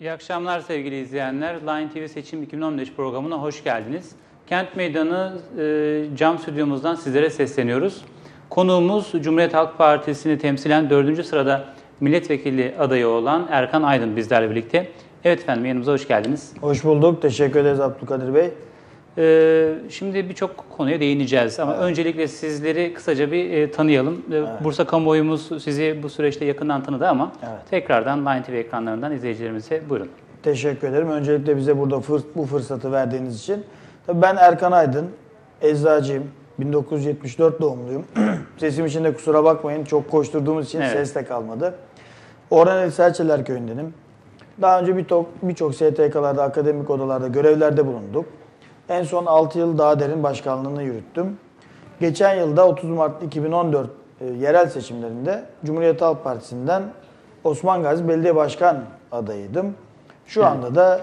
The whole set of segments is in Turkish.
İyi akşamlar sevgili izleyenler. Line TV Seçim 2015 programına hoş geldiniz. Kent Meydanı cam stüdyomuzdan sizlere sesleniyoruz. Konuğumuz Cumhuriyet Halk Partisi'ni temsilen 4. sırada milletvekili adayı olan Erkan Aydın bizlerle birlikte. Evet efendim, yanımıza hoş geldiniz. Hoş bulduk. Teşekkür ederiz Abdülkadir Bey. Şimdi birçok konuya değineceğiz ama öncelikle sizleri kısaca bir tanıyalım. Bursa kamuoyumuz sizi bu süreçte yakından tanıdı ama tekrardan Line TV ekranlarından izleyicilerimize buyurun. Teşekkür ederim. Öncelikle bize burada bu fırsatı verdiğiniz için. Tabii ben Erkan Aydın, eczacıyım. 1974 doğumluyum. Sesim için de kusura bakmayın. Çok koşturduğumuz için ses de kalmadı. Orhaneli Serçeler Köyü'ndenim. Daha önce birçok STK'larda, akademik odalarda görevlerde bulunduk. En son 6 yıl daha derin başkanlığını yürüttüm. Geçen yılda 30 Mart 2014 yerel seçimlerinde Cumhuriyet Halk Partisi'nden Osman Gazi Belediye Başkan adayıydım. Şu anda da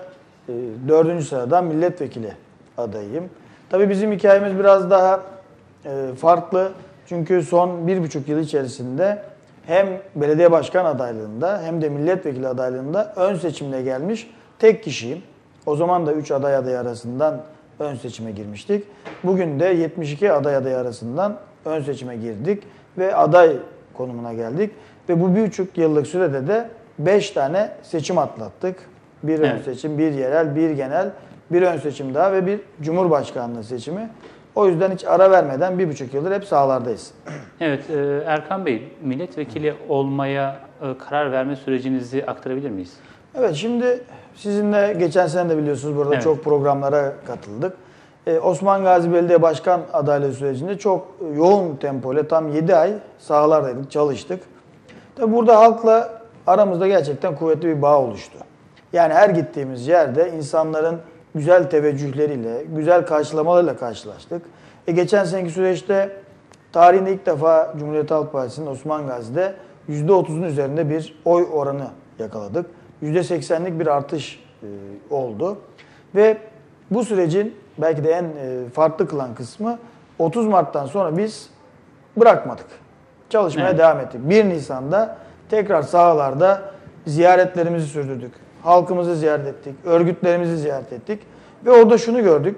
4. sıradan milletvekili adayıyım. Tabii bizim hikayemiz biraz daha farklı. Çünkü son 1,5 yıl içerisinde hem belediye başkan adaylığında hem de milletvekili adaylığında ön seçimle gelmiş tek kişiyim. O zaman da 3 aday arasından ön seçime girmiştik. Bugün de 72 aday arasından ön seçime girdik ve aday konumuna geldik. Ve bu 1,5 yıllık sürede de 5 tane seçim atlattık. Bir ön seçim, bir yerel, bir genel, bir ön seçim daha ve bir cumhurbaşkanlığı seçimi. O yüzden hiç ara vermeden 1,5 yıldır hep sahalardayız. Evet, Erkan Bey, milletvekili olmaya karar verme sürecinizi aktarabilir miyiz? Evet, şimdi sizinle geçen sene de biliyorsunuz burada çok programlara katıldık. Osman Gazi Belediye Başkan adaylığı sürecinde çok yoğun tempoyla tam 7 ay sahalardaydık, çalıştık. Tabii burada halkla aramızda gerçekten kuvvetli bir bağ oluştu. Yani her gittiğimiz yerde insanların güzel teveccühleriyle, güzel karşılamalarıyla karşılaştık. Geçen seneki süreçte tarihinde ilk defa Cumhuriyet Halk Partisi'nin Osman Gazi'de %30'un üzerinde bir oy oranı yakaladık. %80'lik bir artış oldu. Ve bu sürecin belki de en farklı kılan kısmı 30 Mart'tan sonra biz bırakmadık. Çalışmaya devam ettik. 1 Nisan'da tekrar sahalarda ziyaretlerimizi sürdürdük. Halkımızı ziyaret ettik, örgütlerimizi ziyaret ettik. Ve orada şunu gördük.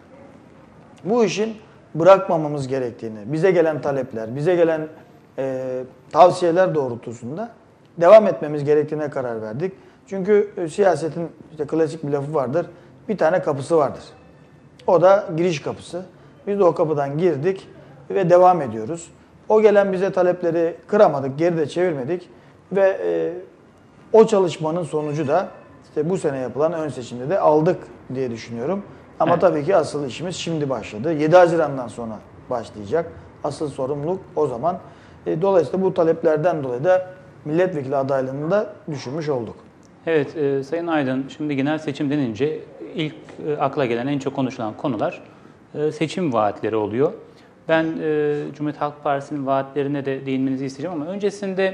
Bu işin bırakmamamız gerektiğini, bize gelen talepler, bize gelen tavsiyeler doğrultusunda devam etmemiz gerektiğine karar verdik. Çünkü siyasetin işte klasik bir lafı vardır. Bir tane kapısı vardır. O da giriş kapısı. Biz de o kapıdan girdik ve devam ediyoruz. O gelen bize talepleri kıramadık, geride çevirmedik ve o çalışmanın sonucu da işte bu sene yapılan ön seçimde de aldık diye düşünüyorum. Ama tabii ki asıl işimiz şimdi başladı. 7 Haziran'dan sonra başlayacak. Asıl sorumluluk o zaman. Dolayısıyla bu taleplerden dolayı da milletvekili adaylığını da düşünmüş olduk. Evet, Sayın Aydın, şimdi genel seçim denince ilk akla gelen en çok konuşulan konular seçim vaatleri oluyor. Ben Cumhuriyet Halk Partisi'nin vaatlerine de değinmenizi isteyeceğim ama öncesinde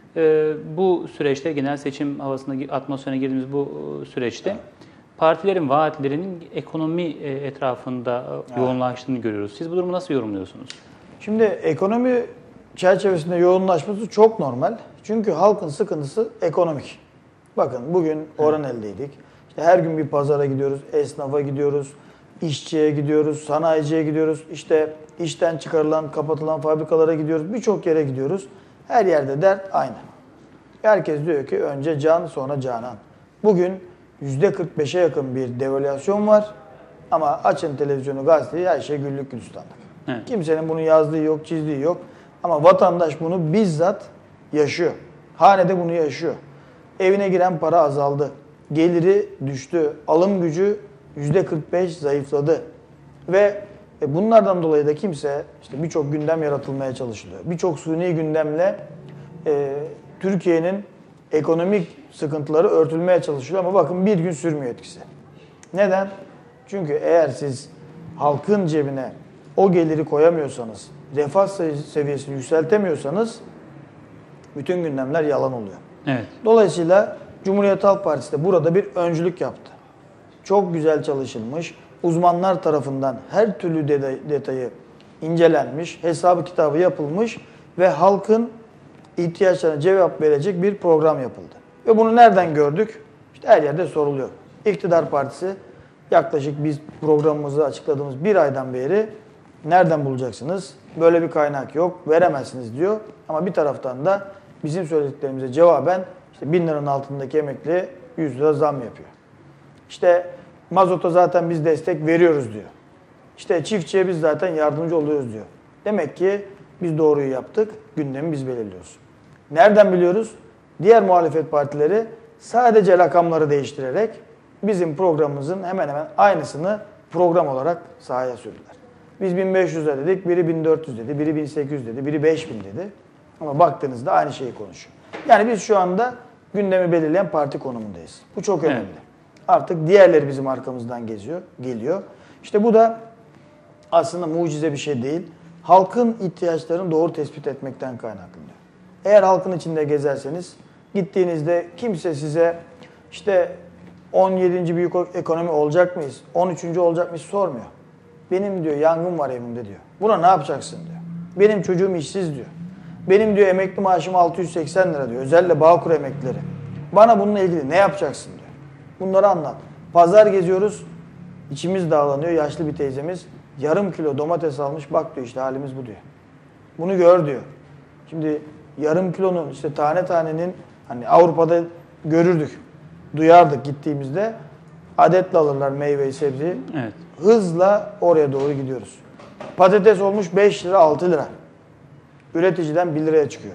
bu süreçte, genel seçim havasına, atmosferine girdiğimiz bu süreçte partilerin vaatlerinin ekonomi etrafında yoğunlaştığını görüyoruz. Siz bu durumu nasıl yorumluyorsunuz? Şimdi ekonomi çerçevesinde yoğunlaşması çok normal. Çünkü halkın sıkıntısı ekonomik. Bakın bugün Orhaneli'deydik. İşte her gün bir pazara gidiyoruz, esnafa gidiyoruz, işçiye gidiyoruz, sanayiciye gidiyoruz. İşte işten çıkarılan, kapatılan fabrikalara gidiyoruz. Birçok yere gidiyoruz. Her yerde dert aynı. Herkes diyor ki önce can sonra canan. Bugün %45'e yakın bir devalüasyon var. Ama açın televizyonu, gazeteyi, her şey güllük gülistanlık. Evet. Kimsenin bunu yazdığı yok, çizdiği yok. Ama vatandaş bunu bizzat yaşıyor. Hanede bunu yaşıyor. Evine giren para azaldı. Geliri düştü. Alım gücü %45 zayıfladı. Ve bunlardan dolayı da kimse işte birçok gündem yaratılmaya çalışılıyor. Birçok suni gündemle Türkiye'nin ekonomik sıkıntıları örtülmeye çalışılıyor ama bakın bir gün sürmüyor etkisi. Neden? Çünkü eğer siz halkın cebine o geliri koyamıyorsanız, refah seviyesini yükseltemiyorsanız bütün gündemler yalan oluyor. Evet. Dolayısıyla Cumhuriyet Halk Partisi de burada bir öncülük yaptı. Çok güzel çalışılmış, uzmanlar tarafından her türlü detayı incelenmiş, hesabı kitabı yapılmış ve halkın ihtiyaçlarına cevap verecek bir program yapıldı. Ve bunu nereden gördük? İşte her yerde soruluyor. İktidar Partisi yaklaşık biz programımızı açıkladığımız bir aydan beri nereden bulacaksınız? Böyle bir kaynak yok, veremezsiniz diyor. Ama bir taraftan da bizim söylediklerimize cevaben işte 1000 liranın altındaki emekliye 100 lira zam yapıyor. İşte mazota zaten biz destek veriyoruz diyor. İşte çiftçiye biz zaten yardımcı oluyoruz diyor. Demek ki biz doğruyu yaptık, gündemi biz belirliyoruz. Nereden biliyoruz? Diğer muhalefet partileri sadece rakamları değiştirerek bizim programımızın hemen hemen aynısını program olarak sahaya sürdüler. Biz 1500 lira dedik, biri 1400 dedi, biri 1800 dedi, biri 5000 dedi. Ama baktığınızda aynı şeyi konuşuyor. Yani biz şu anda gündemi belirleyen parti konumundayız. Bu çok önemli. Evet. Artık diğerleri bizim arkamızdan geliyor. İşte bu da aslında mucize bir şey değil. Halkın ihtiyaçlarını doğru tespit etmekten kaynaklanıyor. Eğer halkın içinde gezerseniz, gittiğinizde kimse size işte 17. büyük ekonomi olacak mıyız, 13. olacak mıyız sormuyor. Benim diyor yangın var evimde diyor. Buna ne yapacaksın diyor. Benim çocuğum işsiz diyor. Benim diyor emekli maaşım 680 lira diyor. Özellikle Bağkur emeklileri. Bana bununla ilgili ne yapacaksın diyor. Bunları anlat. Pazar geziyoruz. İçimiz dağlanıyor. Yaşlı bir teyzemiz yarım kilo domates almış. Bak diyor işte halimiz bu diyor. Bunu gör diyor. Şimdi yarım kilonun işte tane tanenin hani Avrupa'da görürdük. Duyardık gittiğimizde. Adetle alırlar meyveyi, sebzeyi. Evet. Hızla oraya doğru gidiyoruz. Patates olmuş 5 lira 6 lira. Üreticiden 1 liraya çıkıyor.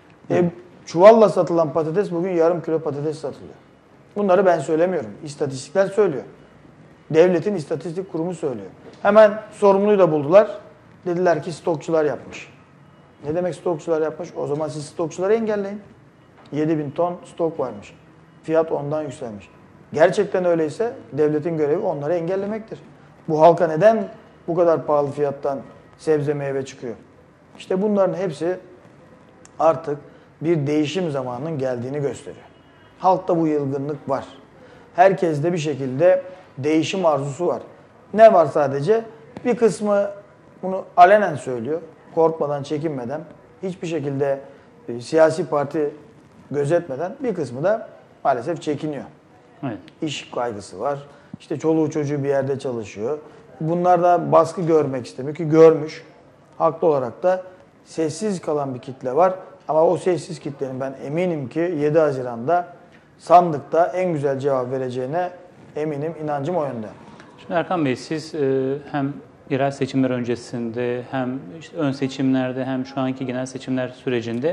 Çuvalla satılan patates bugün yarım kilo patates satılıyor. Bunları ben söylemiyorum. İstatistikler söylüyor. Devletin istatistik kurumu söylüyor. Hemen sorumluyu da buldular. Dediler ki stokçular yapmış. Ne demek stokçular yapmış? O zaman siz stokçuları engelleyin. 7000 ton stok varmış. Fiyat ondan yükselmiş. Gerçekten öyleyse devletin görevi onları engellemektir. Bu halka neden bu kadar pahalı fiyattan sebze meyve çıkıyor? İşte bunların hepsi artık bir değişim zamanının geldiğini gösteriyor. Halkta bu yılgınlık var. Herkeste bir şekilde değişim arzusu var. Ne var sadece? Bir kısmı bunu alenen söylüyor. Korkmadan, çekinmeden, hiçbir şekilde siyasi parti gözetmeden, bir kısmı da maalesef çekiniyor. Evet. İş kaygısı var. İşte çoluğu çocuğu bir yerde çalışıyor. Bunlar da baskı görmek istemiyor ki görmüş. Haklı olarak da sessiz kalan bir kitle var. Ama o sessiz kitlenin ben eminim ki 7 Haziran'da sandıkta en güzel cevap vereceğine eminim, inancım o yönde. Şimdi Erkan Bey siz hem yerel seçimler öncesinde hem işte ön seçimlerde hem şu anki genel seçimler sürecinde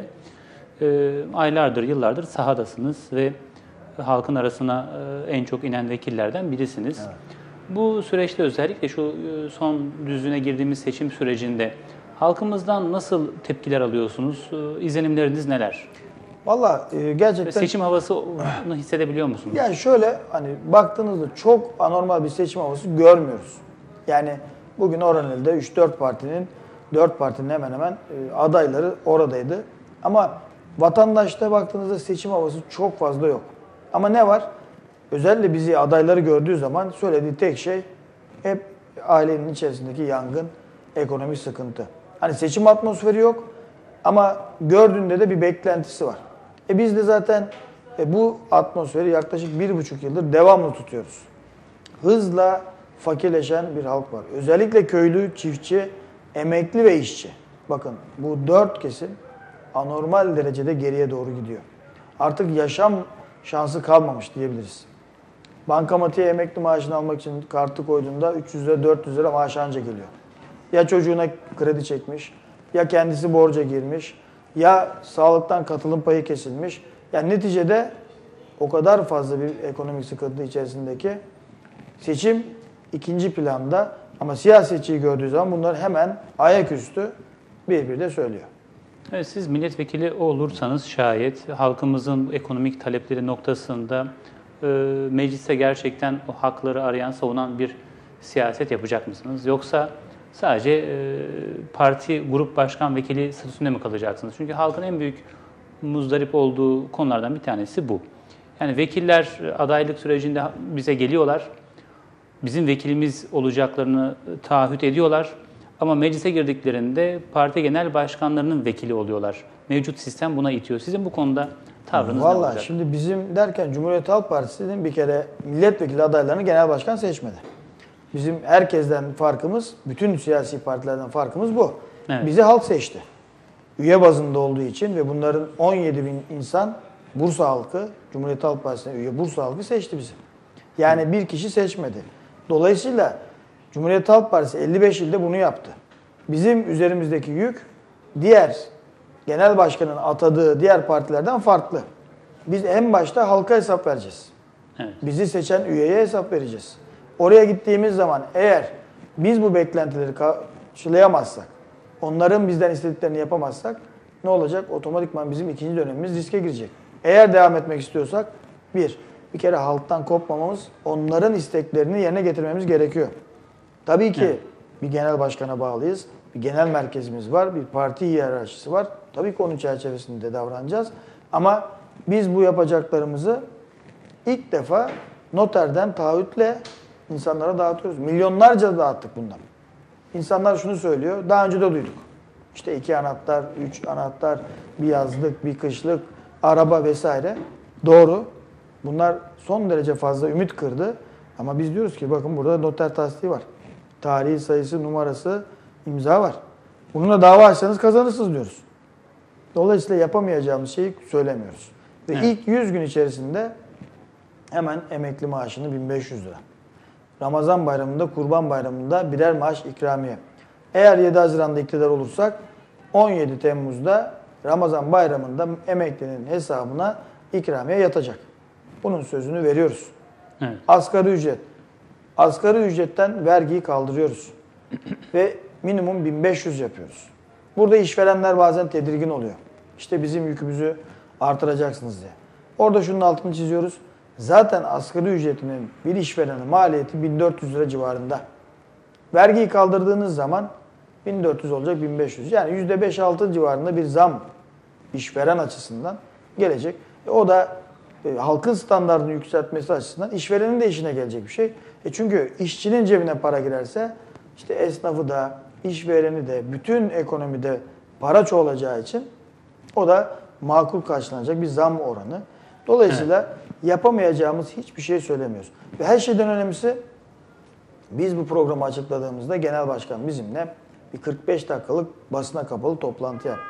aylardır, yıllardır sahadasınız ve halkın arasına en çok inen vekillerden birisiniz. Evet. Bu süreçte özellikle şu son düzlüğüne girdiğimiz seçim sürecinde halkımızdan nasıl tepkiler alıyorsunuz? İzlenimleriniz neler? Valla gerçekten... Seçim havasını hissedebiliyor musunuz? Yani şöyle hani baktığınızda çok anormal bir seçim havası görmüyoruz. Yani bugün Oraneli'de 4 partinin hemen hemen adayları oradaydı. Ama vatandaşta baktığınızda seçim havası çok fazla yok. Ama ne var? Özellikle bizi adayları gördüğü zaman söylediği tek şey hep ailenin içerisindeki yangın, ekonomik sıkıntı. Hani seçim atmosferi yok ama gördüğünde de bir beklentisi var. Biz de zaten bu atmosferi yaklaşık 1,5 yıldır devamlı tutuyoruz. Hızla fakirleşen bir halk var. Özellikle köylü, çiftçi, emekli ve işçi. Bakın bu 4 kesim anormal derecede geriye doğru gidiyor. Artık yaşam şansı kalmamış diyebiliriz. Bankamatiğe emekli maaşını almak için kartı koyduğunda 300 lira 400 lira maaş anca geliyor. Ya çocuğuna kredi çekmiş, ya kendisi borca girmiş, ya sağlıktan katılım payı kesilmiş. Yani neticede o kadar fazla bir ekonomik sıkıntı içerisindeki seçim ikinci planda ama siyasetçiyi gördüğü zaman bunlar hemen ayaküstü birbiriyle söylüyor. Evet, siz milletvekili olursanız şayet halkımızın ekonomik talepleri noktasında mecliste gerçekten o hakları arayan, savunan bir siyaset yapacak mısınız? Yoksa sadece parti, grup başkan vekili statüsünde mi kalacaksınız? Çünkü halkın en büyük muzdarip olduğu konulardan bir tanesi bu. Yani vekiller adaylık sürecinde bize geliyorlar, bizim vekilimiz olacaklarını taahhüt ediyorlar. Ama meclise girdiklerinde parti genel başkanlarının vekili oluyorlar. Mevcut sistem buna itiyor. Sizin bu konuda tavrınız ne olacak? Vallahi şimdi bizim derken Cumhuriyet Halk Partisi'nin bir kere milletvekili adaylarını genel başkan seçmedi. Bizim herkesten farkımız, bütün siyasi partilerden farkımız bu. Evet. Bizi halk seçti. Üye bazında olduğu için ve bunların 17 bin insan Bursa halkı, Cumhuriyet Halk Partisi'ne üye Bursa halkı seçti bizi. Yani bir kişi seçmedi. Dolayısıyla Cumhuriyet Halk Partisi 55 ilde bunu yaptı. Bizim üzerimizdeki yük diğer genel başkanın atadığı diğer partilerden farklı. Biz en başta halka hesap vereceğiz. Evet. Bizi seçen üyeye hesap vereceğiz. Oraya gittiğimiz zaman eğer biz bu beklentileri karşılayamazsak, onların bizden istediklerini yapamazsak ne olacak? Otomatikman bizim ikinci dönemimiz riske girecek. Eğer devam etmek istiyorsak bir kere halktan kopmamamız, onların isteklerini yerine getirmemiz gerekiyor. Tabii ki bir genel başkana bağlıyız. Bir genel merkezimiz var, bir parti hiyerarşisi var. Tabii ki onun çerçevesinde davranacağız. Ama biz bu yapacaklarımızı ilk defa noterden taahhütle insanlara dağıtıyoruz. Milyonlarca dağıttık bundan. İnsanlar şunu söylüyor, daha önce de duyduk. İşte 2 anahtar, 3 anahtar, bir yazlık, bir kışlık, araba vesaire. Doğru. Bunlar son derece fazla ümit kırdı. Ama biz diyoruz ki bakın burada noter tasdiği var. Tarihi, sayısı, numarası, imza var. Bununla dava açsanız kazanırsınız diyoruz. Dolayısıyla yapamayacağımız şeyi söylemiyoruz. Ve ilk 100 gün içerisinde hemen emekli maaşını 1500 lira. Ramazan bayramında, Kurban bayramında birer maaş ikramiye. Eğer 7 Haziran'da iktidar olursak 17 Temmuz'da Ramazan bayramında emeklinin hesabına ikramiye yatacak. Bunun sözünü veriyoruz. Evet. Asgari ücret. Asgari ücretten vergiyi kaldırıyoruz. Ve minimum 1500 yapıyoruz. Burada işverenler bazen tedirgin oluyor. İşte bizim yükümüzü artıracaksınız diye. Orada şunun altını çiziyoruz. Zaten asgari ücretinin bir işverenin maliyeti 1400 lira civarında. Vergiyi kaldırdığınız zaman 1400 olacak 1500. Yani %5-6 civarında bir zam işveren açısından gelecek. O da halkın standartını yükseltmesi açısından işverenin de işine gelecek bir şey. Çünkü işçinin cebine para girerse işte esnafı da, işvereni de, bütün ekonomide para çoğalacağı için o da makul karşılanacak bir zam oranı. Dolayısıyla yapamayacağımız hiçbir şey söylemiyoruz. Ve her şeyden önemlisi biz bu programı açıkladığımızda genel başkan bizimle bir 45 dakikalık basına kapalı toplantı yaptı.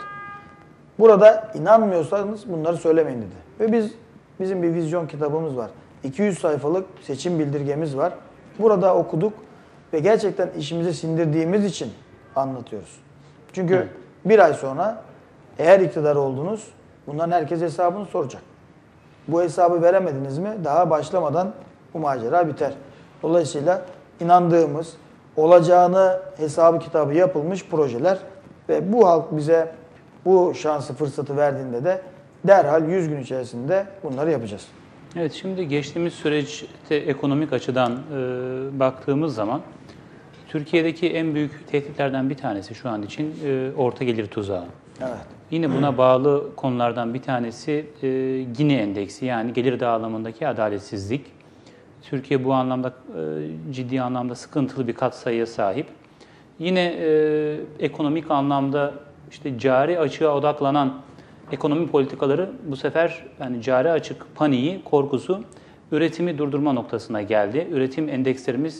Burada inanmıyorsanız bunları söylemeyin dedi. Ve bizim bir vizyon kitabımız var. 200 sayfalık seçim bildirgemiz var. Burada okuduk ve gerçekten işimize sindirdiğimiz için anlatıyoruz. Çünkü bir ay sonra eğer iktidar oldunuz, bundan herkes hesabını soracak. Bu hesabı veremediniz mi daha başlamadan bu macera biter. Dolayısıyla inandığımız, olacağını hesabı kitabı yapılmış projeler ve bu halk bize bu şansı, fırsatı verdiğinde de derhal 100 gün içerisinde bunları yapacağız. Evet, şimdi geçtiğimiz süreçte ekonomik açıdan baktığımız zaman Türkiye'deki en büyük tehditlerden bir tanesi şu an için orta gelir tuzağı. Evet. Yine buna bağlı konulardan bir tanesi Gini endeksi, yani gelir dağılımındaki adaletsizlik. Türkiye bu anlamda ciddi anlamda sıkıntılı bir katsayıya sahip. Yine ekonomik anlamda işte cari açığa odaklanan ekonomi politikaları bu sefer yani cari açık paniği, korkusu üretimi durdurma noktasına geldi. Üretim endekslerimiz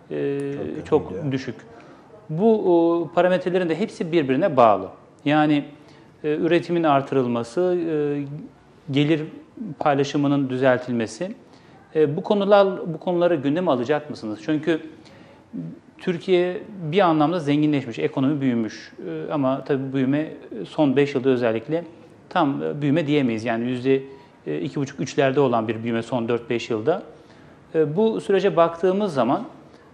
çok düşük. Bu parametrelerin de hepsi birbirine bağlı. Yani üretimin artırılması, gelir paylaşımının düzeltilmesi. Bu konuları gündeme alacak mısınız? Çünkü Türkiye bir anlamda zenginleşmiş, ekonomi büyümüş. Ama tabii büyüme son 5 yılda özellikle tam büyüme diyemeyiz. Yani %2,5-3'lerde olan bir büyüme son 4-5 yılda. Bu sürece baktığımız zaman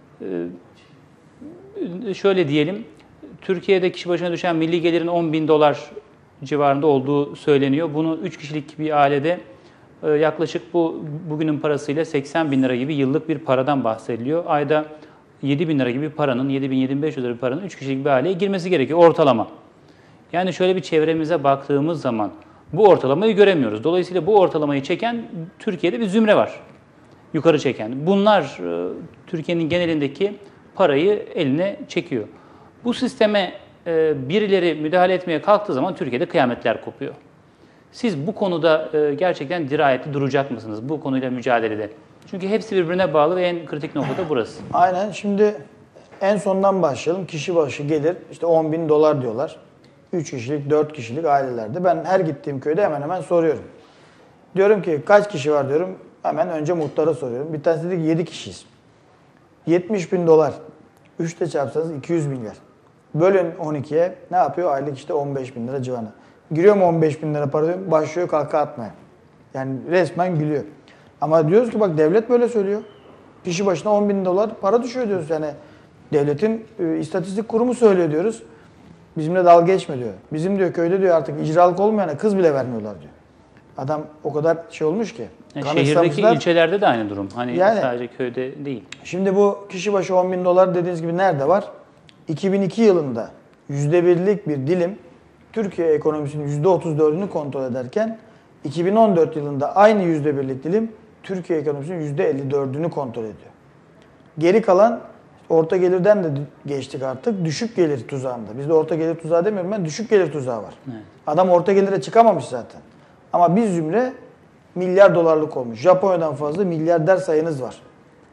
şöyle diyelim, Türkiye'de kişi başına düşen milli gelirin 10.000 dolar civarında olduğu söyleniyor. Bunu 3 kişilik bir ailede yaklaşık bugünün parasıyla 80.000 lira gibi yıllık bir paradan bahsediliyor. Ayda 7.000 lira gibi bir paranın, 7.000-7.500 lira bir paranın 3 kişilik bir aileye girmesi gerekiyor ortalama. Yani şöyle bir çevremize baktığımız zaman bu ortalamayı göremiyoruz. Dolayısıyla bu ortalamayı çeken Türkiye'de bir zümre var. Yukarı çeken. Bunlar Türkiye'nin genelindeki parayı eline çekiyor. Bu sisteme birileri müdahale etmeye kalktığı zaman Türkiye'de kıyametler kopuyor. Siz bu konuda gerçekten dirayetli duracak mısınız bu konuyla mücadelede? Çünkü hepsi birbirine bağlı ve en kritik nokta burası. Aynen. Şimdi en sondan başlayalım. Kişi başı gelir işte $10.000 diyorlar. 3 kişilik, 4 kişilik ailelerde. Ben her gittiğim köyde hemen hemen soruyorum. Diyorum ki kaç kişi var diyorum. Hemen önce muhtara soruyorum. Bir tanesi dedi ki 7 kişiyiz. $70.000. 3'te çarpsanız 200 milyar. Bölün 12'ye ne yapıyor? Aylık işte 15.000 lira civarı. Giriyor mu 15.000 lira para diyorum. Başlıyor kahkaha atmaya. Yani resmen gülüyor. Ama diyoruz ki bak devlet böyle söylüyor. Kişi başına $10.000 para düşüyor diyoruz. Yani devletin istatistik kurumu söylüyor diyoruz. Bizimle dalga geçme diyor. Bizim diyor köyde diyor artık icralık olmayana kız bile vermiyorlar diyor. Adam o kadar şey olmuş ki. Şehirdeki ilçelerde de aynı durum. Hani yani, sadece köyde değil. Şimdi bu kişi başı $10.000 dediğiniz gibi nerede var? 2002 yılında %1'lik bir dilim Türkiye ekonomisinin %34'ünü kontrol ederken 2014 yılında aynı %1'lik dilim Türkiye ekonomisinin %54'ünü kontrol ediyor. Geri kalan orta gelirden de geçtik artık. Düşük gelir tuzağında. Bizde orta gelir tuzağı demiyorum ben. Düşük gelir tuzağı var. Evet. Adam orta gelire çıkamamış zaten. Ama biz zümre milyar dolarlık olmuş. Japonya'dan fazla milyarder sayınız var.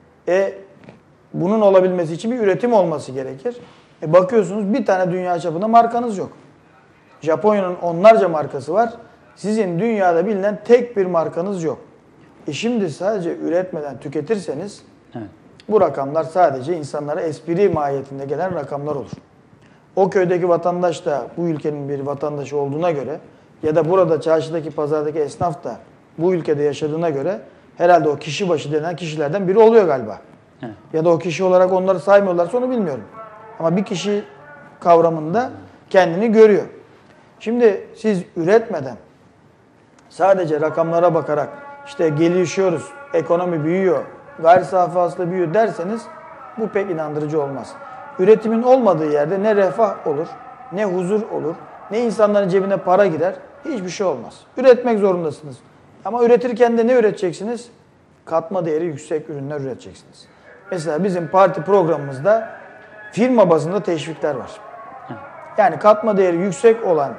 Bunun olabilmesi için bir üretim olması gerekir. Bakıyorsunuz bir tane dünya çapında markanız yok. Japonya'nın onlarca markası var. Sizin dünyada bilinen tek bir markanız yok. Şimdi sadece üretmeden tüketirseniz evet, bu rakamlar sadece insanlara espri mahiyetinde gelen rakamlar olur. O köydeki vatandaş da bu ülkenin bir vatandaşı olduğuna göre ya da burada çarşıdaki, pazardaki esnaf da bu ülkede yaşadığına göre herhalde o kişi başı denen kişilerden biri oluyor galiba. Evet. Ya da o kişi olarak onları saymıyorlarsa onu bilmiyorum. Ama bir kişi kavramında kendini görüyor. Şimdi siz üretmeden sadece rakamlara bakarak işte gelişiyoruz, ekonomi büyüyor, gayri safi hasıla büyüyor derseniz bu pek inandırıcı olmaz. Üretimin olmadığı yerde ne refah olur, ne huzur olur, ne insanların cebine para girer, hiçbir şey olmaz. Üretmek zorundasınız. Ama üretirken de ne üreteceksiniz? Katma değeri yüksek ürünler üreteceksiniz. Mesela bizim parti programımızda firma bazında teşvikler var. Yani katma değeri yüksek olan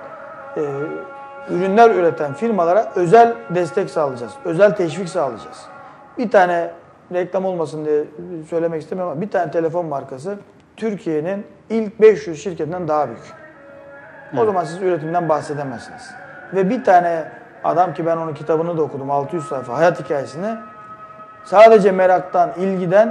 ürünler üreten firmalara özel destek sağlayacağız. Özel teşvik sağlayacağız. Bir tane reklam olmasın diye söylemek istemiyorum ama bir tane telefon markası Türkiye'nin ilk 500 şirketinden daha büyük. O zaman siz üretimden bahsedemezsiniz. Ve bir tane adam ki ben onun kitabını da okudum 600 sayfa hayat hikayesini sadece meraktan, ilgiden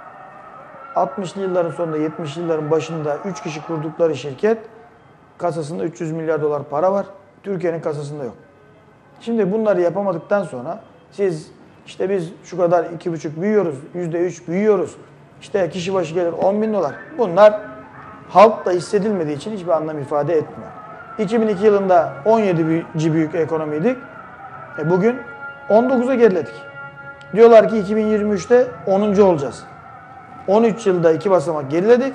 60'lı yılların sonunda 70'li yılların başında 3 kişi kurdukları şirket kasasında 300 milyar dolar para var. Türkiye'nin kasasında yok. Şimdi bunları yapamadıktan sonra siz işte biz şu kadar 2,5 büyüyoruz, %3 büyüyoruz. İşte kişi başı gelir $10.000. Bunlar halkla hissedilmediği için hiçbir anlam ifade etmiyor. 2002 yılında 17. büyük ekonomiydik. Bugün 19'a geriledik. Diyorlar ki 2023'te 10. olacağız. 13 yılda 2 basamak geriledik.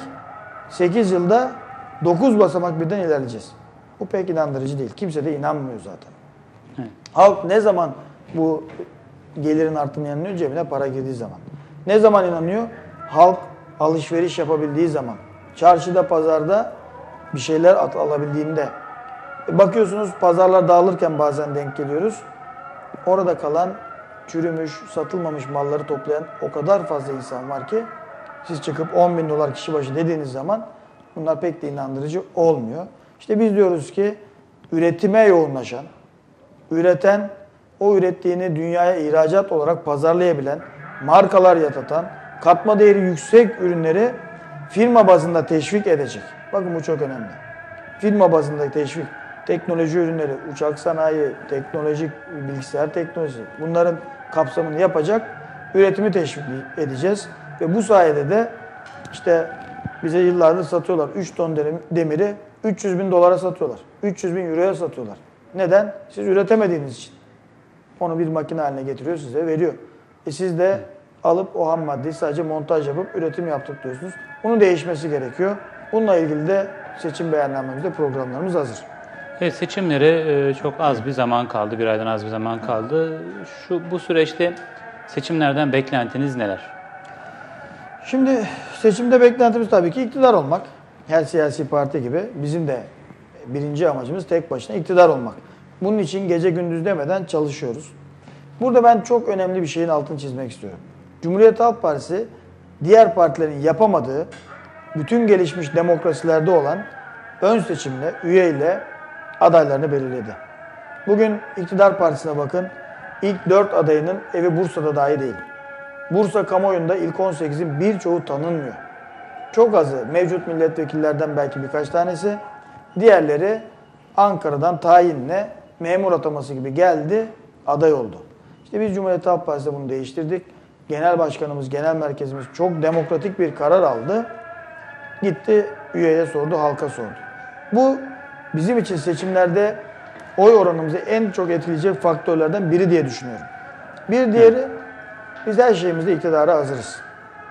8 yılda 9 basamak birden ilerleyeceğiz. Bu pek inandırıcı değil. Kimse de inanmıyor zaten. Evet. Halk ne zaman bu gelirin arttığına inanıyor? Cebine para girdiği zaman. Ne zaman inanıyor? Halk alışveriş yapabildiği zaman. Çarşıda, pazarda bir şeyler alabildiğinde. Bakıyorsunuz pazarlar dağılırken bazen denk geliyoruz. Orada kalan çürümüş, satılmamış malları toplayan o kadar fazla insan var ki siz çıkıp $10.000 kişi başı dediğiniz zaman bunlar pek de inandırıcı olmuyor. İşte biz diyoruz ki üretime yoğunlaşan, üreten, o ürettiğini dünyaya ihracat olarak pazarlayabilen, markalar yatatan, katma değeri yüksek ürünleri firma bazında teşvik edecek. Bakın bu çok önemli. Firma bazında teşvik, teknoloji ürünleri, uçak sanayi, teknolojik bilgisayar teknolojisi bunların kapsamını yapacak üretimi teşvik edeceğiz. Ve bu sayede de işte bize yıllardır satıyorlar. 3 ton demiri $300.000 satıyorlar. 300.000 euroya satıyorlar. Neden? Siz üretemediğiniz için. Onu bir makine haline getiriyor, size veriyor. Siz de alıp o ham maddeyi sadece montaj yapıp üretim yaptık diyorsunuz. Bunun değişmesi gerekiyor. Bununla ilgili de seçim beyannamemizde programlarımız hazır. Evet, seçimlere çok az bir zaman kaldı. Bir aydan az bir zaman kaldı. Bu süreçte seçimlerden beklentiniz neler? Şimdi seçimde beklentimiz tabii ki iktidar olmak. her siyasi parti gibi bizim de birinci amacımız tek başına iktidar olmak. Bunun için gece gündüz demeden çalışıyoruz. Burada ben çok önemli bir şeyin altını çizmek istiyorum. Cumhuriyet Halk Partisi diğer partilerin yapamadığı, bütün gelişmiş demokrasilerde olan ön seçimle, üyeyle adaylarını belirledi. Bugün iktidar partisine bakın, ilk 4 adayının evi Bursa'da dahi değil. Bursa kamuoyunda ilk 18'in birçoğu tanınmıyor. Çok azı mevcut milletvekillerden belki birkaç tanesi, diğerleri Ankara'dan tayinle memur ataması gibi geldi, aday oldu. İşte biz Cumhuriyet Halk Partisi'de bunu değiştirdik. Genel başkanımız, genel merkezimiz çok demokratik bir karar aldı. Gitti üyeye sordu, halka sordu. Bu bizim için seçimlerde oy oranımızı en çok etkileyecek faktörlerden biri diye düşünüyorum. Bir diğeri, biz her şeyimizde iktidara hazırız.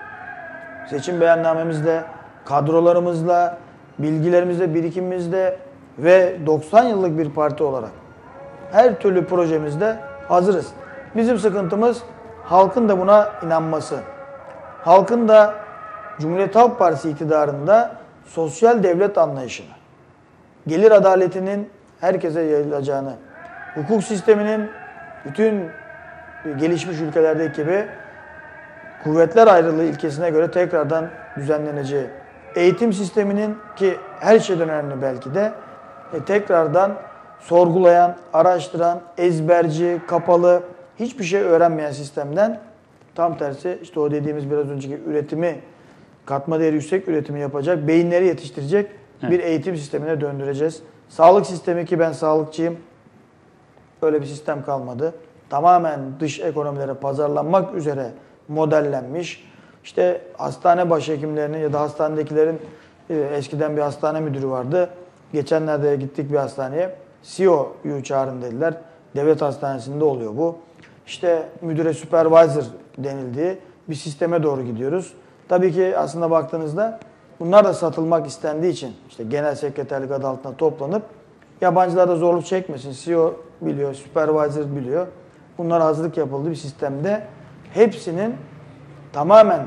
Seçim beyannamemizle, kadrolarımızla, bilgilerimizle, birikimimizle ve 90 yıllık bir parti olarak her türlü projemizde hazırız. Bizim sıkıntımız halkın da buna inanması. Halkın da Cumhuriyet Halk Partisi iktidarında sosyal devlet anlayışını, gelir adaletinin herkese yayılacağını, hukuk sisteminin bütün gelişmiş ülkelerdeki gibi kuvvetler ayrılığı ilkesine göre tekrardan düzenleneceği, eğitim sisteminin ki her şeyden önemli belki de tekrardan sorgulayan, araştıran, ezberci, kapalı, hiçbir şey öğrenmeyen sistemden tam tersi işte o dediğimiz biraz önceki üretimi, katma değeri yüksek üretimi yapacak, beyinleri yetiştirecek bir eğitim sistemine döndüreceğiz. Sağlık sistemi ki ben sağlıkçıyım, öyle bir sistem kalmadı. Tamamen dış ekonomilere pazarlanmak üzere modellenmiş. İşte hastane başhekimlerinin ya da hastanedekilerin eskiden bir hastane müdürü vardı. Geçenlerde gittik bir hastaneye. CEO'yu çağırın dediler. Devlet hastanesinde oluyor bu. İşte müdüre supervisor denildiği bir sisteme doğru gidiyoruz. Tabii ki aslında baktığınızda bunlar da satılmak istendiği için işte genel sekreterlik adı altında toplanıp yabancılar da zorluk çekmesin. CEO biliyor, supervisor biliyor. Bunlara hazırlık yapıldığı bir sistemde hepsinin tamamen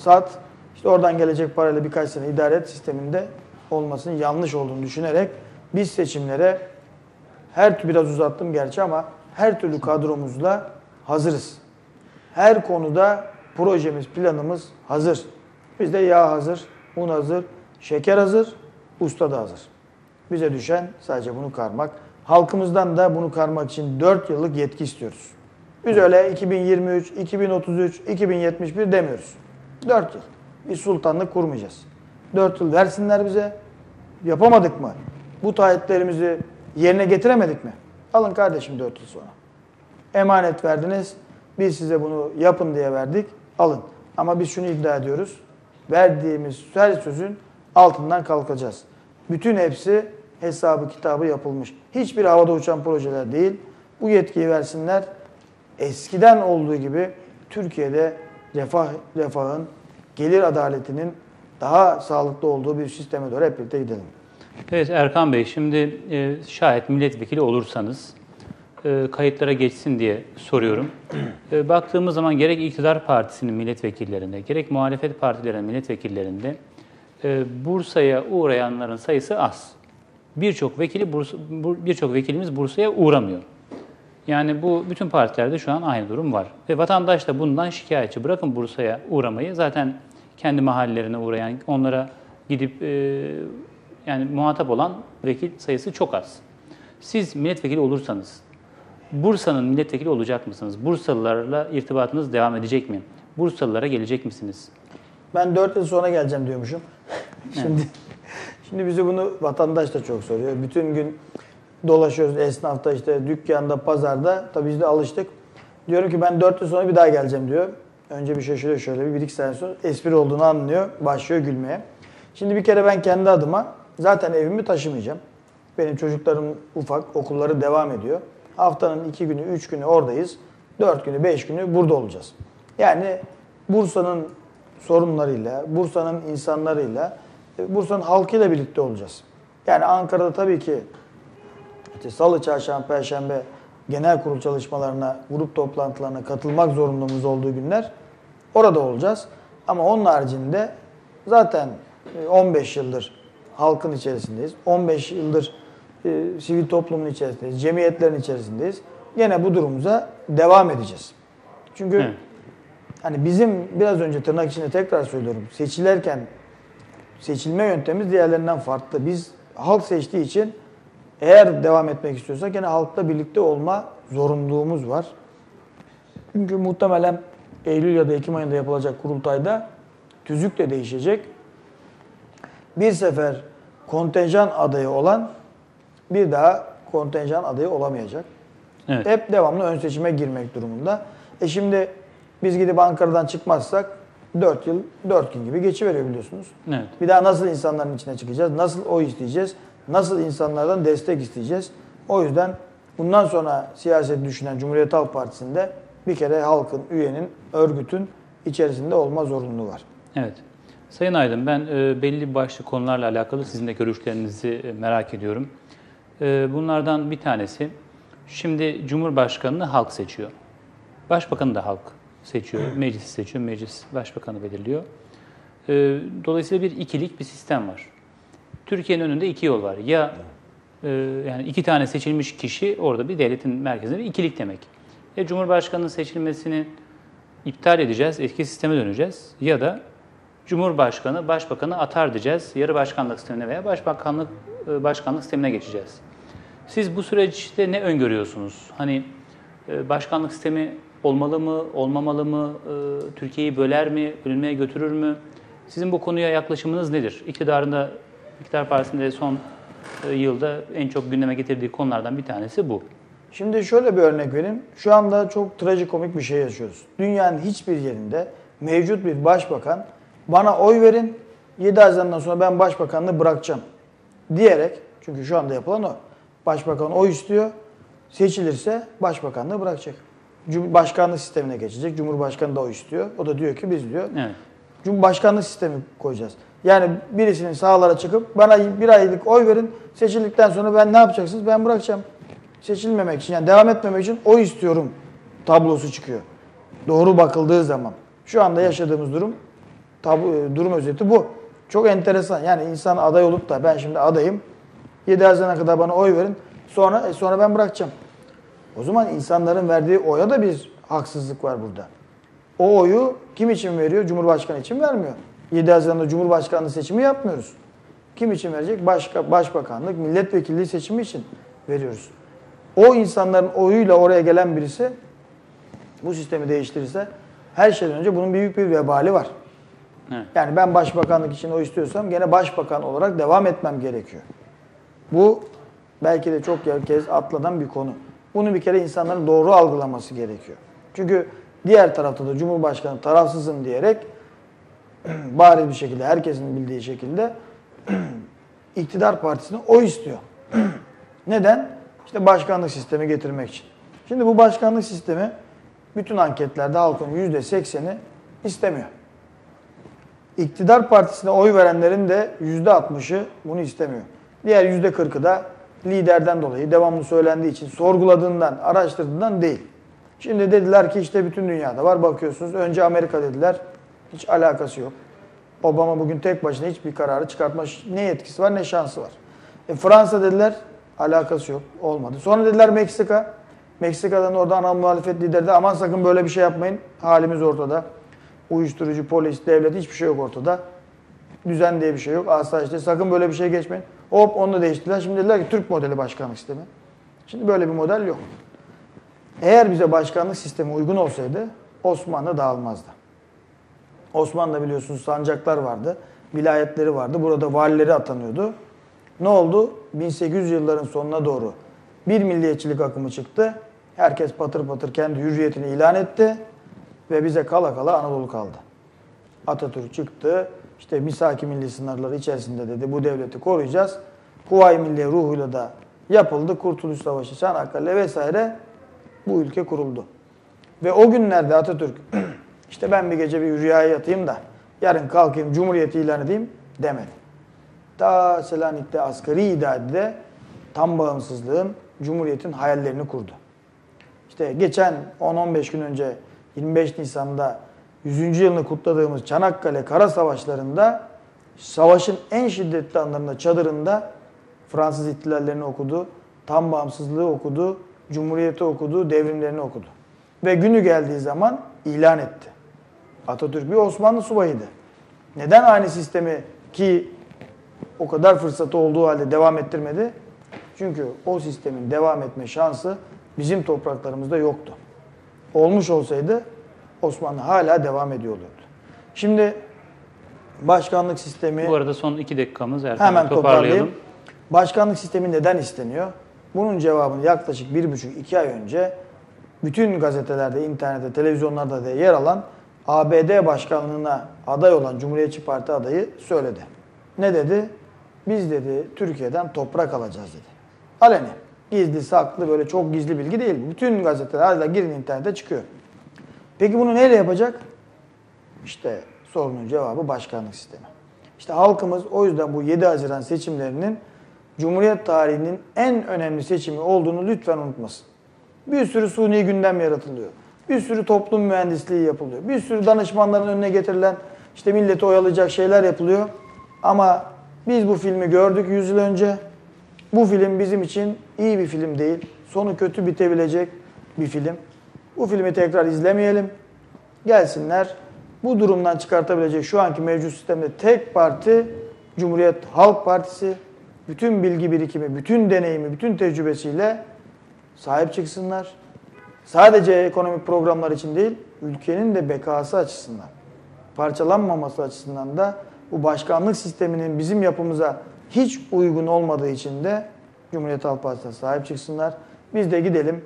işte oradan gelecek parayla birkaç sene idare et sisteminde olmasının yanlış olduğunu düşünerek biz seçimlere biraz uzattım gerçi ama her türlü kadromuzla hazırız. Her konuda projemiz, planımız hazır. Bizde yağ hazır, un hazır, şeker hazır, usta da hazır. Bize düşen sadece bunu karmak. Halkımızdan da bunu karmak için 4 yıllık yetki istiyoruz. Biz öyle 2023, 2033, 2071 demiyoruz. 4 yıl. Bir sultanlık kurmayacağız. 4 yıl versinler bize. Yapamadık mı? Bu taahhütlerimizi yerine getiremedik mi? Alın kardeşim 4 yıl sonra. Emanet verdiniz. Biz size bunu yapın diye verdik. Alın. Ama biz şunu iddia ediyoruz. Verdiğimiz her sözün altından kalkacağız. Bütün hepsi hesabı kitabı yapılmış. Hiçbir havada uçan projeler değil. Bu yetkiyi versinler. Eskiden olduğu gibi Türkiye'de refahın, gelir adaletinin daha sağlıklı olduğu bir sisteme doğru hep birlikte gidelim. Evet Erkan Bey, şimdi şayet milletvekili olursanız kayıtlara geçsin diye soruyorum. Baktığımız zaman gerek iktidar partisinin milletvekillerinde, gerek muhalefet partilerinin milletvekillerinde Bursa'ya uğrayanların sayısı az. Birçok vekilimiz Bursa'ya uğramıyor. Yani bu bütün partilerde şu an aynı durum var. Ve vatandaş da bundan şikayetçi. Bırakın Bursa'ya uğramayı. Zaten kendi mahallelerine uğrayan, onlara gidip yani muhatap olan vekil sayısı çok az. Siz milletvekili olursanız Bursa'nın milletvekili olacak mısınız? Bursalılarla irtibatınız devam edecek mi? Bursalılara gelecek misiniz? Ben 4 yıl sonra geleceğim diyormuşum. Şimdi bizi bunu vatandaş da çok soruyor. Bütün gün dolaşıyoruz esnafta, işte dükkanda, pazarda. Tabii biz de alıştık. Diyorum ki ben 4 yıl sonra bir daha geleceğim diyor. Önce bir şöyle bir iki sene sonra espri olduğunu anlıyor. Başlıyor gülmeye. Şimdi bir kere ben kendi adıma zaten evimi taşımayacağım. Benim çocuklarım ufak, okulları devam ediyor. Haftanın 2 günü, 3 günü oradayız. 4 günü, 5 günü burada olacağız. Yani Bursa'nın sorunlarıyla, Bursa'nın insanlarıyla, Bursa'nın halkıyla birlikte olacağız. Yani Ankara'da tabii ki işte Salı, Çarşamba, Perşembe genel kurul çalışmalarına, grup toplantılarına katılmak zorunluluğumuz olduğu günler orada olacağız. Ama onun haricinde zaten 15 yıldır halkın içerisindeyiz. 15 yıldır sivil toplumun içerisindeyiz. Cemiyetlerin içerisindeyiz. Gene bu durumumuza devam edeceğiz. Çünkü evet. hani bizim biraz önce tırnak içinde tekrar söylüyorum. Seçilerken seçilme yöntemimiz diğerlerinden farklı. Biz halk seçtiği için eğer devam etmek istiyorsak gene halkla birlikte olma zorunluluğumuz var. Çünkü muhtemelen Eylül ya da Ekim ayında yapılacak kurultayda tüzük de değişecek. Bir sefer kontenjan adayı olan bir daha kontenjan adayı olamayacak. Evet. Hep devamlı ön seçime girmek durumunda. Şimdi biz gidip Ankara'dan çıkmazsak 4 yıl 4 gün gibi geçiveriyor biliyorsunuz. Evet. Bir daha nasıl insanların içine çıkacağız? Nasıl oy isteyeceğiz? Nasıl insanlardan destek isteyeceğiz? O yüzden bundan sonra siyaset düşünen Cumhuriyet Halk Partisi'nde bir kere halkın, üyenin, örgütün içerisinde olma zorunluluğu var. Evet. Sayın Aydın, ben belli başlı konularla alakalı sizin de görüşlerinizi merak ediyorum. Bunlardan bir tanesi, şimdi Cumhurbaşkanı'nı halk seçiyor. Başbakanı da halk seçiyor, meclis seçiyor, meclis başbakanı belirliyor. Dolayısıyla bir ikilik bir sistem var. Türkiye'nin önünde iki yol var. Ya yani iki tane seçilmiş kişi orada bir devletin merkezinde bir ikilik demek. Ya Cumhurbaşkanı'nın seçilmesini iptal edeceğiz, eski sisteme döneceğiz ya da Cumhurbaşkanı, Başbakanı atar diyeceğiz. Yarı başkanlık sistemine veya başkanlık sistemine geçeceğiz. Siz bu süreçte ne öngörüyorsunuz? Hani başkanlık sistemi olmalı mı, olmamalı mı? Türkiye'yi böler mi, bölünmeye götürür mü? Sizin bu konuya yaklaşımınız nedir? İktidar Partisi'nde son yılda en çok gündeme getirdiği konulardan bir tanesi bu. Şimdi şöyle bir örnek vereyim. Şu anda çok trajikomik bir şey yaşıyoruz. Dünyanın hiçbir yerinde mevcut bir başbakan bana oy verin 7 Haziran'dan sonra ben başbakanlığı bırakacağım diyerek, çünkü şu anda yapılan o. Başbakan oy istiyor, seçilirse başbakanlığı bırakacak. Başkanlık sistemine geçecek. Cumhurbaşkanı da oy istiyor. O da diyor ki biz diyor. Evet. Cumhurbaşkanlık sistemi koyacağız. Yani birisinin sahalara çıkıp bana bir aylık oy verin, seçildikten sonra ben ne yapacaksınız? Ben bırakacağım. Seçilmemek için, yani devam etmemek için oy istiyorum tablosu çıkıyor. Doğru bakıldığı zaman. Şu anda yaşadığımız durum özeti bu. Çok enteresan. Yani insan aday olup da ben şimdi adayım, 7 Haziran'a kadar bana oy verin, sonra ben bırakacağım. O zaman insanların verdiği oya da bir haksızlık var burada. O oyu kim için veriyor? Cumhurbaşkanı için vermiyor. 7 Haziran'da Cumhurbaşkanlığı seçimi yapmıyoruz. Kim için verecek? Başbakanlık, milletvekilliği seçimi için veriyoruz. O insanların oyuyla oraya gelen birisi bu sistemi değiştirirse her şeyden önce bunun büyük bir vebali var. Evet. Yani ben başbakanlık için oy istiyorsam gene başbakan olarak devam etmem gerekiyor. Bu belki de çok kez atlanan bir konu. Bunu bir kere insanların doğru algılaması gerekiyor. Çünkü diğer tarafta da Cumhurbaşkanı tarafsızım diyerek bariz bir şekilde, herkesin bildiği şekilde iktidar partisine oy istiyor. Neden? İşte başkanlık sistemi getirmek için. Şimdi bu başkanlık sistemi bütün anketlerde halkın %80'i istemiyor. İktidar partisine oy verenlerin de %60'ı bunu istemiyor. Diğer %40'ı da liderden dolayı, devamlı söylendiği için, sorguladığından, araştırdığından değil. Şimdi dediler ki işte bütün dünyada var, bakıyorsunuz. Önce Amerika dediler, hiç alakası yok. Obama bugün tek başına hiçbir kararı çıkartma ne yetkisi var ne şansı var. Fransa dediler, alakası yok, olmadı. Sonra dediler Meksika. Meksika'dan orada ana muhalefet lideri de aman sakın böyle bir şey yapmayın, halimiz ortada. Uyuşturucu, polis, devlet hiçbir şey yok ortada. Düzen diye bir şey yok, asayişte sakın böyle bir şey geçmeyin. Hop onu da değiştirdiler. Şimdi dediler ki Türk modeli başkanlık sistemi. Şimdi böyle bir model yok. Eğer bize başkanlık sistemi uygun olsaydı Osmanlı dağılmazdı. Osmanlı'da biliyorsunuz sancaklar vardı, vilayetleri vardı. Burada valileri atanıyordu. Ne oldu? 1800 yılların sonuna doğru bir milliyetçilik akımı çıktı. Herkes patır patır kendi hürriyetini ilan etti ve bize kala kala Anadolu kaldı. Atatürk çıktı. İşte misaki milli sınırları içerisinde dedi bu devleti koruyacağız. Kuvayi Milliye ruhuyla da yapıldı. Kurtuluş Savaşı, Çanakkale vesaire bu ülke kuruldu. Ve o günlerde Atatürk işte ben bir gece bir rüyaya yatayım da yarın kalkayım Cumhuriyeti ilan edeyim demedi. Ta Selanik'te asgari idarede tam bağımsızlığın, Cumhuriyet'in hayallerini kurdu. İşte geçen 10-15 gün önce 25 Nisan'da 100. yılını kutladığımız Çanakkale Kara Savaşları'nda Savaşın en şiddetli anlarında çadırında Fransız ihtilallerini okudu, tam bağımsızlığı okudu, Cumhuriyeti okudu, devrimlerini okudu. Ve günü geldiği zaman ilan etti. Atatürk bir Osmanlı subayıydı. Neden aynı sistemi ki o kadar fırsatı olduğu halde devam ettirmedi? Çünkü o sistemin devam etme şansı bizim topraklarımızda yoktu. Olmuş olsaydı Osmanlı hala devam ediyor olurdu. Şimdi başkanlık sistemi... Bu arada son 2 dakikamız. Hemen toparlayalım. Başkanlık sistemi neden isteniyor? Bunun cevabını yaklaşık 1,5-2 ay önce bütün gazetelerde, internette, televizyonlarda da yer alan ABD başkanlığına aday olan Cumhuriyetçi Parti adayı söyledi. Ne dedi? Biz dedi Türkiye'den toprak alacağız dedi. Aleni. Gizli, saklı, böyle çok gizli bilgi değil. Bütün gazeteler, hadi girin internete çıkıyor. Peki bunu neyle yapacak? İşte sorunun cevabı başkanlık sistemi. İşte halkımız o yüzden bu 7 Haziran seçimlerinin Cumhuriyet tarihinin en önemli seçimi olduğunu lütfen unutmasın. Bir sürü suni gündem yaratılıyor. Bir sürü toplum mühendisliği yapılıyor. Bir sürü danışmanların önüne getirilen işte milleti oyalayacak şeyler yapılıyor. Ama biz bu filmi gördük 100 yıl önce. Bu film bizim için iyi bir film değil. Sonu kötü bitebilecek bir film. Bu filmi tekrar izlemeyelim. Gelsinler. Bu durumdan çıkartabilecek şu anki mevcut sistemde tek parti Cumhuriyet Halk Partisi. Bütün bilgi birikimi, bütün deneyimi, bütün tecrübesiyle sahip çıksınlar. Sadece ekonomik programlar için değil, ülkenin de bekası açısından, parçalanmaması açısından da bu başkanlık sisteminin bizim yapımıza hiç uygun olmadığı için de Cumhuriyet Halk Partisi'ne sahip çıksınlar. Biz de gidelim.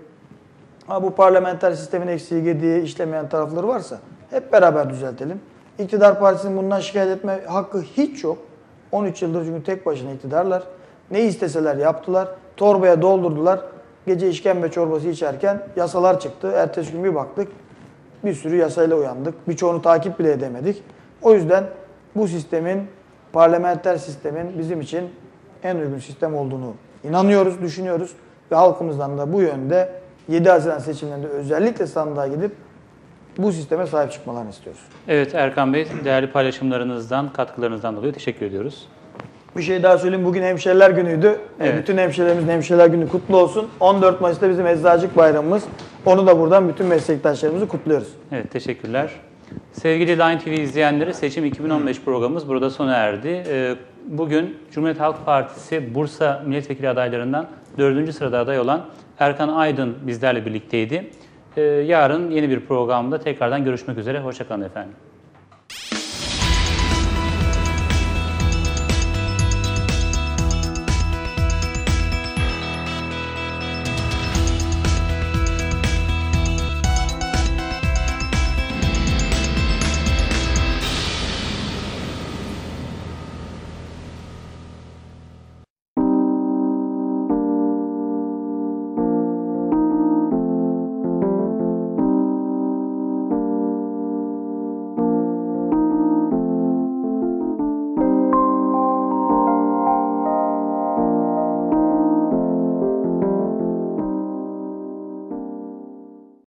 Bu parlamenter sistemin eksiği, gediği, işlemeyen tarafları varsa hep beraber düzeltelim. İktidar Partisi'nin bundan şikayet etme hakkı hiç yok. 13 yıldır çünkü tek başına iktidarlar. Ne isteseler yaptılar. Torbaya doldurdular. Gece işkembe çorbası içerken yasalar çıktı. Ertesi gün bir baktık. Bir sürü yasayla uyandık. Birçoğunu takip bile edemedik. O yüzden bu sistemin, parlamenter sistemin bizim için en uygun sistem olduğunu inanıyoruz, düşünüyoruz. Ve halkımızdan da bu yönde 7 Haziran seçimlerinde özellikle sandığa gidip bu sisteme sahip çıkmalarını istiyoruz. Evet Erkan Bey, değerli paylaşımlarınızdan, katkılarınızdan dolayı teşekkür ediyoruz. Bir şey daha söyleyeyim. Bugün Hemşehriler Günü'ydü. Evet. Bütün hemşehrilerimizin Hemşehriler Günü kutlu olsun. 14 Mayıs'ta bizim Eczacılık Bayramımız. Onu da buradan bütün meslektaşlarımızı kutluyoruz. Evet, teşekkürler. Sevgili Line TV izleyenleri, Seçim 2015 programımız burada sona erdi. Bugün Cumhuriyet Halk Partisi Bursa Milletvekili adaylarından 4. sırada aday olan Erkan Aydın bizlerle birlikteydi. Yarın yeni bir programda tekrardan görüşmek üzere. Hoşça kalın efendim.